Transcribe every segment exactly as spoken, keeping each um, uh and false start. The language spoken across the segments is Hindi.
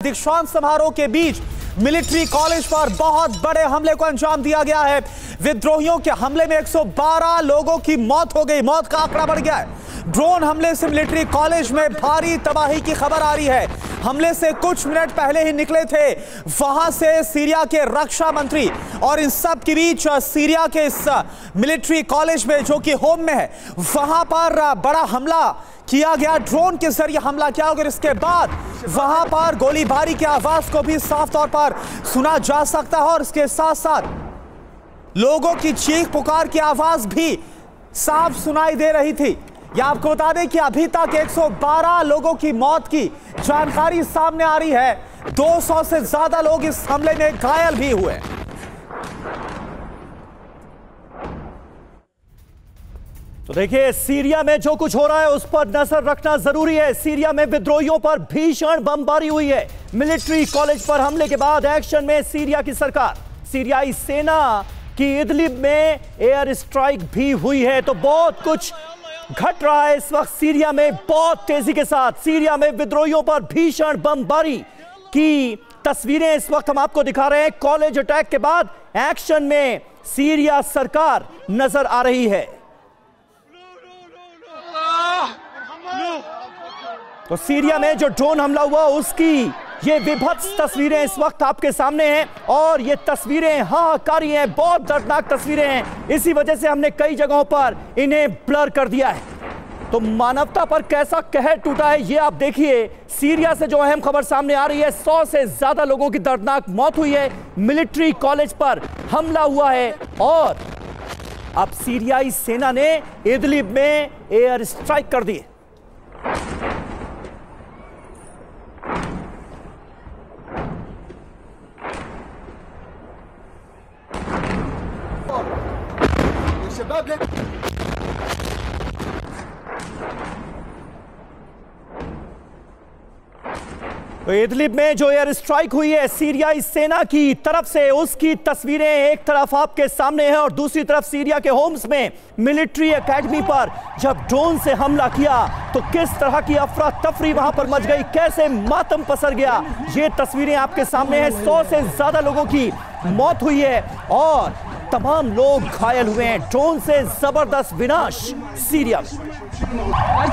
दीक्षांत समारोह के बीच मिलिट्री कॉलेज पर बहुत बड़े हमले को अंजाम दिया गया है। विद्रोहियों के हमले में एक सौ बारह लोगों की मौत हो गई, मौत का आंकड़ा बढ़ गया है। ड्रोन हमले से मिलिट्री कॉलेज में भारी तबाही की खबर आ रही है। हमले से कुछ मिनट पहले ही निकले थे वहां से सीरिया के रक्षा मंत्री, और इन सब के बीच सीरिया के इस मिलिट्री कॉलेज में जो कि होम में है, वहां पर बड़ा हमला किया गया, ड्रोन के जरिए हमला किया। और इसके बाद वहां पर गोलीबारी की आवाज को भी साफ तौर पर सुना जा सकता है, और इसके साथ साथ लोगों की चीख पुकार की आवाज भी साफ सुनाई दे रही थी। या आपको बता दें कि अभी तक एक सौ बारह लोगों की मौत की जानकारी सामने आ रही है। दो सौ से ज्यादा लोग इस हमले में घायल भी हुए। तो देखिए, सीरिया में जो कुछ हो रहा है उस पर नजर रखना जरूरी है। सीरिया में विद्रोहियों पर भीषण बमबारी हुई है। मिलिट्री कॉलेज पर हमले के बाद एक्शन में सीरिया की सरकार। सीरियाई सेना की इदलिब में एयर स्ट्राइक भी हुई है। तो बहुत कुछ घट रहा है इस वक्त सीरिया में बहुत तेजी के साथ। सीरिया में विद्रोहियों पर भीषण बमबारी की तस्वीरें इस वक्त हम आपको दिखा रहे हैं। कॉलेज अटैक के बाद एक्शन में सीरिया सरकार नजर आ रही है। तो सीरिया में जो ड्रोन हमला हुआ उसकी ये विभत्स तस्वीरें इस वक्त आपके सामने हैं, और ये तस्वीरें हाहाकारी हैं, बहुत दर्दनाक तस्वीरें हैं। इसी वजह से हमने कई जगहों पर इन्हें ब्लर कर दिया है। तो मानवता पर कैसा कहर टूटा है ये आप देखिए। सीरिया से जो अहम खबर सामने आ रही है, सौ से ज्यादा लोगों की दर्दनाक मौत हुई है। मिलिट्री कॉलेज पर हमला हुआ है, और अब सीरियाई सेना ने इदलिब में एयर स्ट्राइक कर दी। तो इदलिब में जो एयर स्ट्राइक हुई है सीरियाई सेना की तरफ से, उसकी तस्वीरें एक तरफ आपके सामने हैं, और दूसरी तरफ सीरिया के होम्स में मिलिट्री एकेडमी पर जब ड्रोन से हमला किया तो किस तरह की अफरा तफरी वहां पर मच गई, कैसे मातम पसर गया, ये तस्वीरें आपके सामने हैं। सौ से ज्यादा लोगों की मौत हुई है और तमाम लोग घायल हुए हैं। ड्रोन से जबरदस्त विनाश सीरिया में।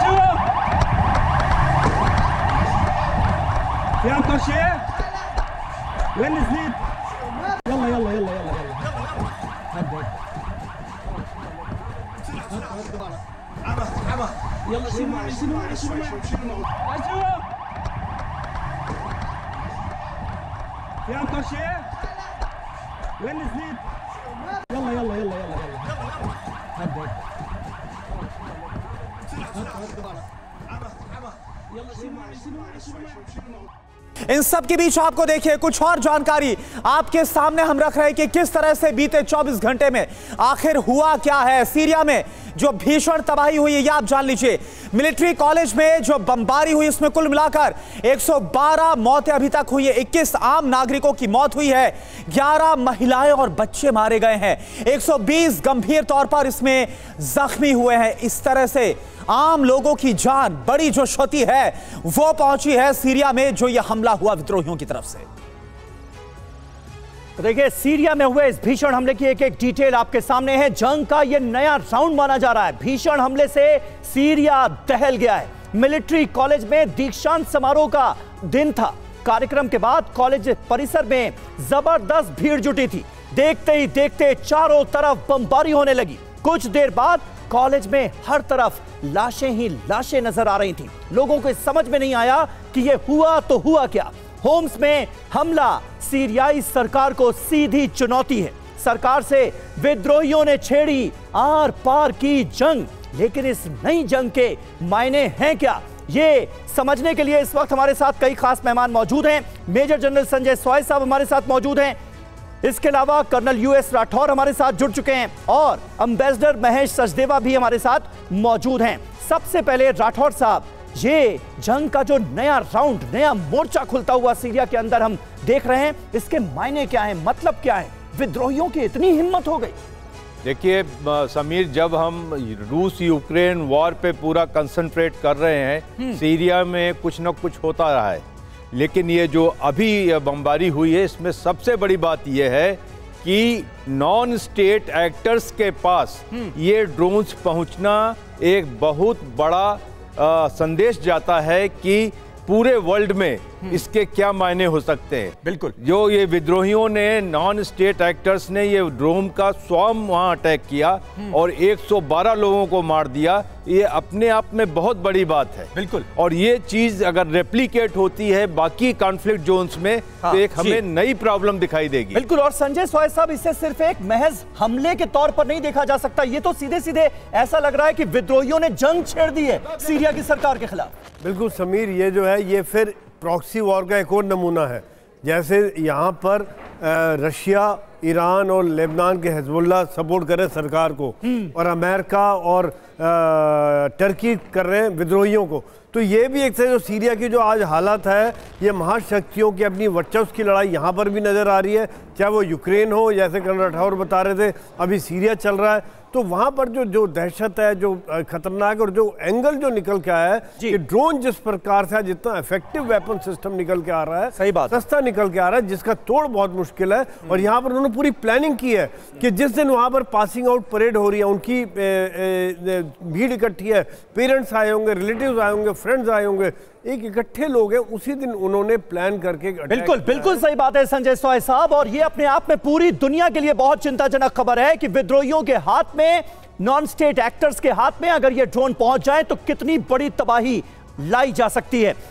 يا طرشيه وين نزلت يلا يلا يلا يلا يلا عبا عبا يلا شيل معي شيل معي شيل معي شيل معي اجوا يا طرشيه وين نزلت يلا يلا يلا يلا يلا هدي عبا عبا يلا شيل معي شيل معي شيل معي شيل معي। इन सब के बीच आपको देखिए कुछ और जानकारी आपके सामने हम रख रहे हैं कि किस तरह से बीते चौबीस घंटे में आखिर हुआ क्या है। सीरिया में जो भीषण तबाही हुई है ये आप जान लीजिए। मिलिट्री कॉलेज में जो बमबारी हुई उसमें कुल मिलाकर एक सौ बारह मौतें अभी तक हुई है। इक्कीस आम नागरिकों की मौत हुई है, ग्यारह महिलाएं और बच्चे मारे गए हैं, एक सौ बीस गंभीर तौर पर इसमें जख्मी हुए हैं। इस तरह से आम लोगों की जान, बड़ी जो क्षति है वो पहुंची है सीरिया में जो यह हमला हुआ विद्रोहियों की तरफ से। तो देखिए, सीरिया में हुए इस भीषण हमले की एक एक डिटेल आपके सामने है। जंग का यह नया राउंड माना जा रहा है। भीषण हमले से सीरिया दहल गया है। मिलिट्री कॉलेज में दीक्षांत समारोह का दिन था। कार्यक्रम के बाद कॉलेज परिसर में जबरदस्त भीड़ जुटी थी। देखते ही देखते चारों तरफ बमबारी होने लगी। कुछ देर बाद कॉलेज में हर तरफ लाशें ही लाशें नजर आ रही थी। लोगों को समझ में नहीं आया कि यह हुआ तो हुआ क्या। होम्स में हमला सीरियाई सरकार को सीधी चुनौती है। सरकार से विद्रोहियों ने छेड़ी आर पार की जंग, लेकिन इस नई जंग के मायने हैं क्या, ये समझने के लिए इस वक्त हमारे साथ कई खास मेहमान मौजूद हैं। मेजर जनरल संजय सॉय साहब हमारे साथ मौजूद हैं। इसके अलावा कर्नल यूएस राठौर हमारे साथ जुड़ चुके हैं, और एम्बेसडर महेश सचदेवा भी हमारे साथ मौजूद हैं। सबसे पहले राठौर साहब, ये जंग का जो नया राउंड, नया मोर्चा खुलता हुआ सीरिया के अंदर हम देख रहे हैं, इसके मायने क्या हैं, मतलब क्या है? विद्रोहियों की इतनी हिम्मत हो गई। देखिए समीर, जब हम रूस यूक्रेन वॉर पे पूरा कंसंट्रेट कर रहे हैं, सीरिया में कुछ न कुछ होता रहा है, लेकिन ये जो अभी बमबारी हुई है इसमें सबसे बड़ी बात यह है कि नॉन स्टेट एक्टर्स के पास ये ड्रोन्स पहुंचना एक बहुत बड़ा आ, संदेश जाता है कि पूरे वर्ल्ड में इसके क्या मायने हो सकते हैं। बिल्कुल। जो ये विद्रोहियों ने, नॉन स्टेट एक्टर्स ने ये ड्रोन का स्वयं वहां अटैक किया और एक सौ बारह लोगों को मार दिया, ये अपने आप में बहुत बड़ी बात है। बिल्कुल। और ये चीज अगर रेप्लिकेट होती है बाकी कॉन्फ्लिक्ट जोन्स में, हाँ, तो एक हमें नई प्रॉब्लम दिखाई देगी। बिल्कुल। और संजय स्वाय साहब, इसे सिर्फ एक महज हमले के तौर पर नहीं देखा जा सकता, ये तो सीधे सीधे ऐसा लग रहा है कि विद्रोहियों ने जंग छेड़ दी है सीरिया की सरकार के खिलाफ। बिल्कुल समीर, ये जो है ये फिर प्रॉक्सी वॉर का एक और नमूना है। जैसे यहाँ पर रशिया, ईरान और लेबनान के हिजबुल्लाह सपोर्ट कर रहे हैं सरकार को और अमेरिका और टर्की कर रहे हैं विद्रोहियों को, तो ये भी एक से जो सीरिया की जो आज हालत है, ये महाशक्तियों की अपनी वर्चस्व की लड़ाई यहाँ पर भी नज़र आ रही है, चाहे वो यूक्रेन हो, जैसे कर्नल राठौर बता रहे थे, अभी सीरिया चल रहा है। तो वहाँ पर जो जो दहशत है, जो खतरनाक और जो एंगल जो निकल के आया है कि ड्रोन जिस प्रकार से जितना इफेक्टिव वेपन सिस्टम निकल के आ रहा है, सही बात, सस्ता निकल के आ रहा है, जिसका तोड़ बहुत मुश्किल है। और यहाँ पर उन्होंने पूरी प्लानिंग की है कि जिस दिन वहाँ पर पासिंग आउट परेड हो रही है, उनकी भीड़ इकट्ठी है, पेरेंट्स आए होंगे, रिलेटिव्स आए होंगे, फ्रेंड्स आए होंगे, एक इकट्ठे लोग हैं, उसी दिन उन्होंने प्लान करके बिल्कुल बिल्कुल सही बात है संजय स्वाय साहब। और ये अपने आप में पूरी दुनिया के लिए बहुत चिंताजनक खबर है कि विद्रोहियों के हाथ में, नॉन स्टेट एक्टर्स के हाथ में अगर ये ड्रोन पहुंच जाए तो कितनी बड़ी तबाही लाई जा सकती है।